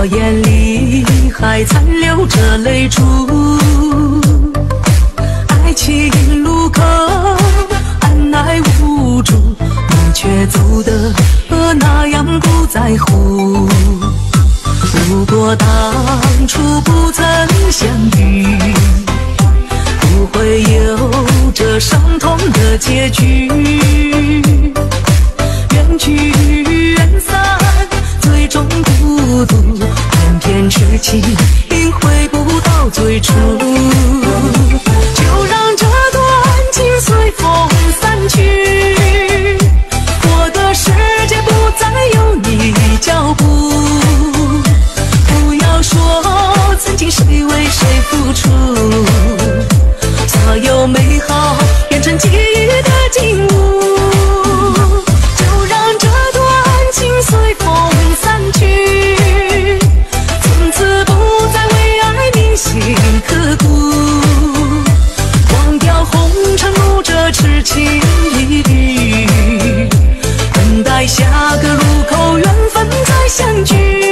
我眼里还残留着泪珠。爱情路口按耐无助，你却走得那样不在乎。如果当初不曾相遇，不会有这伤痛的结局。缘聚缘散，最终孤独，偏偏痴情回不到最初。就让这段情随风散去，我的世界不再有你脚步。不要说曾经谁为谁付出，所有美好变成记忆的景物。就让这段情随风散去，从此不再为爱铭心刻骨。忘掉红尘路这痴情一缕，等待下个路口缘分再相聚。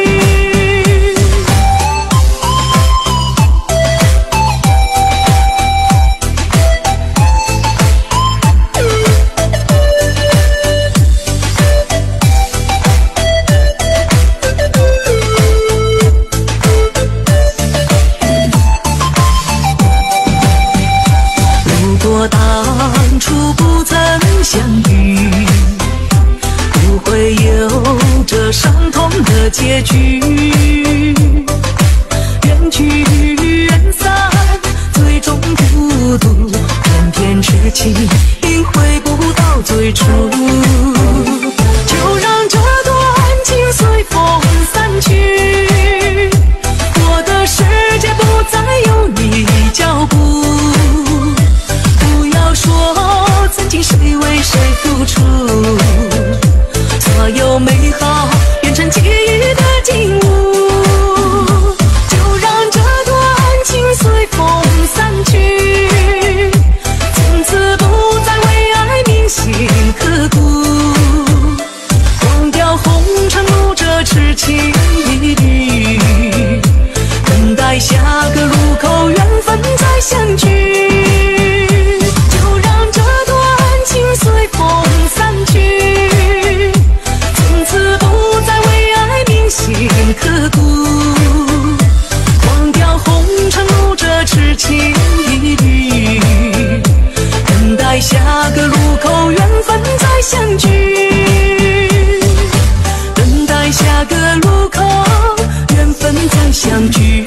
若当初不曾相遇，不会有这伤痛的结局。缘聚缘散，最终孤独，偏偏痴情回不到最初。就让这段情随风散去，我的世界不再有你脚步。说曾经谁为谁付出，所有美好变成记忆的景物。就让这段情随风散去，从此不再为爱铭心刻骨。忘掉红尘路这痴情一缕，等待下个路口缘分再相聚。随风散去，从此不再为爱铭心刻骨。忘掉红尘路这痴情一缕，等待下个路口缘分再相聚。等待下个路口缘分再相聚。